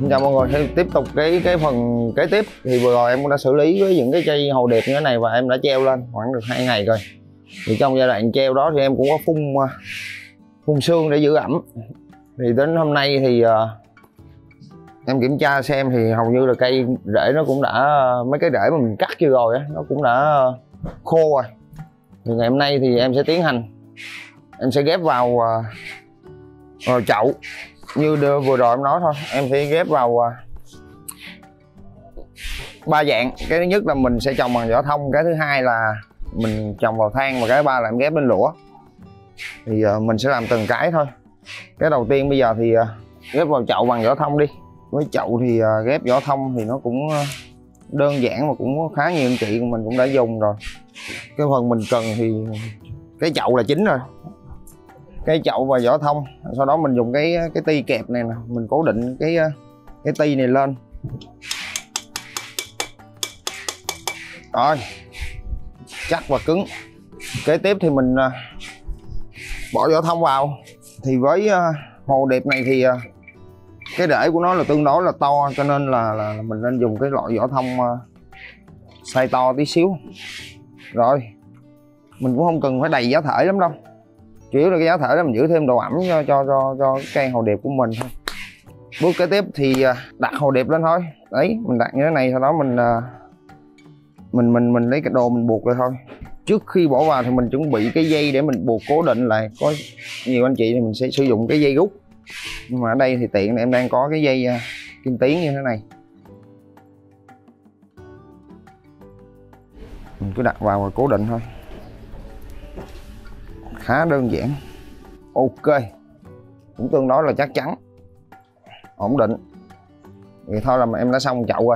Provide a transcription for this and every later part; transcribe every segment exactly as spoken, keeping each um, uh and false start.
Xin chào mọi người, thì tiếp tục cái cái phần kế tiếp. Thì vừa rồi em cũng đã xử lý với những cái cây hồ điệp như thế này và em đã treo lên khoảng được hai ngày rồi. Thì trong giai đoạn treo đó thì em cũng có phun phun sương để giữ ẩm. Thì đến hôm nay thì uh, em kiểm tra xem thì hầu như là cây rễ nó cũng đã, mấy cái rễ mà mình cắt chưa rồi á, nó cũng đã khô rồi. Thì ngày hôm nay thì em sẽ tiến hành, em sẽ ghép vào uh, vào chậu. Như vừa rồi em nói thôi, em sẽ ghép vào ba dạng. Cái thứ nhất là mình sẽ trồng bằng vỏ thông, cái thứ hai là mình trồng vào than, và cái thứ ba là em ghép lên lũa. Thì uh, mình sẽ làm từng cái thôi. Cái đầu tiên bây giờ thì uh, ghép vào chậu bằng vỏ thông đi. Với chậu thì uh, ghép vỏ thông thì nó cũng uh, đơn giản mà cũng khá nhiều anh chị mình cũng đã dùng rồi. Cái phần mình cần thì cái chậu là chính rồi. Cái chậu và vỏ thông, sau đó mình dùng cái cái ti kẹp này nè, mình cố định cái cái ti này lên. Rồi, chắc và cứng. Kế tiếp thì mình bỏ vỏ thông vào. Thì với hồ điệp này thì cái rễ của nó là tương đối là to, cho nên là, là mình nên dùng cái loại vỏ thông size to tí xíu. Rồi, mình cũng không cần phải đầy giá thể lắm đâu, chủ yếu là cái giá thể đó mình giữ thêm độ ẩm cho cho cho, cho cây hồ điệp của mình thôi. Bước kế tiếp thì đặt hồ điệp lên thôi. Đấy, mình đặt như thế này, sau đó mình mình mình mình lấy cái đồ mình buộc lại thôi. Trước khi bỏ vào thì mình chuẩn bị cái dây để mình buộc cố định lại. Có nhiều anh chị thì mình sẽ sử dụng cái dây rút, nhưng mà ở đây thì tiện em đang có cái dây kim tuyến như thế này. Mình cứ đặt vào và cố định thôi, khá đơn giản. Ok, cũng tương đối là chắc chắn, ổn định. Vậy thôi là em đã xong chậu rồi.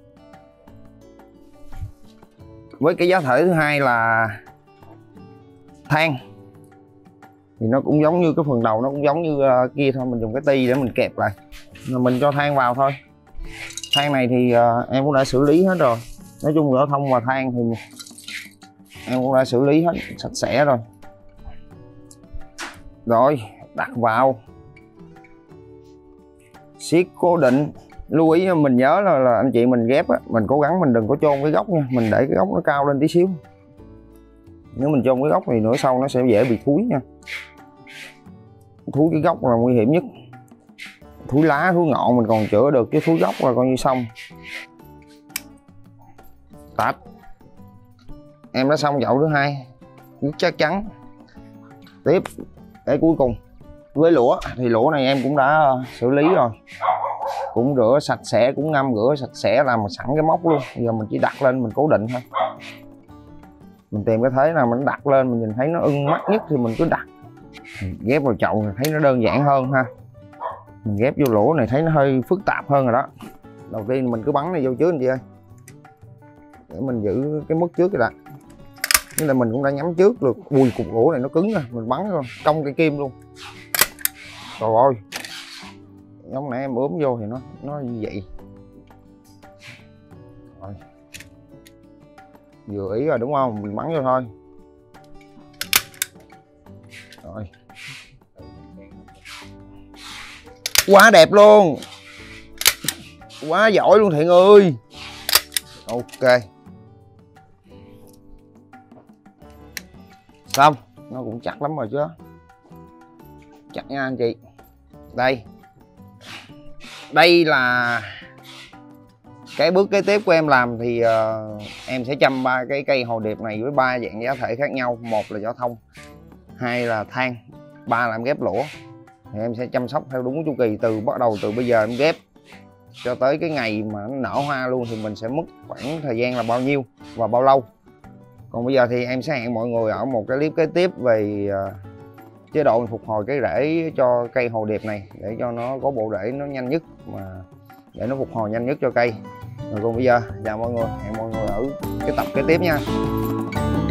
Với cái giá thể thứ hai là than, thì nó cũng giống như cái phần đầu, nó cũng giống như uh, kia thôi. Mình dùng cái ti để mình kẹp lại, rồi mình cho than vào thôi. Than này thì uh, em cũng đã xử lý hết rồi. Nói chung vỏ thông và than thì em cũng đã xử lý hết sạch sẽ rồi. Rồi, đặt vào, siết cố định. Lưu ý mình nhớ là, là anh chị mình ghép á, mình cố gắng mình đừng có chôn cái gốc nha, mình để cái gốc nó cao lên tí xíu. Nếu mình chôn cái gốc thì nửa sau nó sẽ dễ bị thúi nha. Thúi cái gốc là nguy hiểm nhất. Thúi lá, thúi ngọn mình còn chữa được, chứ thúi gốc là coi như xong. Tách. Em đã xong chậu thứ hai, chắc chắn. Tiếp cái cuối cùng với lũa, thì lũa này em cũng đã xử lý rồi, cũng rửa sạch sẽ, cũng ngâm rửa sạch sẽ, làm sẵn cái móc luôn. Giờ mình chỉ đặt lên mình cố định thôi. Mình tìm cái thế nào mình đặt lên, mình nhìn thấy nó ưng mắt nhất thì mình cứ đặt. Mình ghép vào chậu này thấy nó đơn giản hơn ha. Mình ghép vô lũa này thấy nó hơi phức tạp hơn rồi đó. Đầu tiên mình cứ bắn này vô trước anh chị ơi, để mình giữ cái mức trước cái đã. Nên là mình cũng đã nhắm trước được. Ui, cục gỗ này nó cứng rồi, mình bắn rồi cong cây kim luôn. Trời ơi, giống nãy em ướm vô thì nó nó như vậy. Rồi, vừa ý rồi đúng không, mình bắn vô thôi. Rồi, quá đẹp luôn, quá giỏi luôn Thiện ơi. Ok, xong, nó cũng chắc lắm rồi chứ. Chắc nha anh chị. Đây, đây là cái bước kế tiếp của em làm. Thì uh, em sẽ chăm ba cái cây hồ điệp này với ba dạng giá thể khác nhau. Một là vỏ thông, hai là than, ba là em ghép lũa. Thì em sẽ chăm sóc theo đúng chu kỳ, từ bắt đầu từ bây giờ em ghép cho tới cái ngày mà nó nở hoa luôn thì mình sẽ mất khoảng thời gian là bao nhiêu và bao lâu. Còn bây giờ thì em sẽ hẹn mọi người ở một cái clip kế tiếp về uh, chế độ phục hồi cái rễ cho cây hồ điệp này, để cho nó có bộ rễ nó nhanh nhất, mà để nó phục hồi nhanh nhất cho cây. Rồi còn bây giờ chào mọi người, hẹn mọi người ở cái tập kế tiếp nha.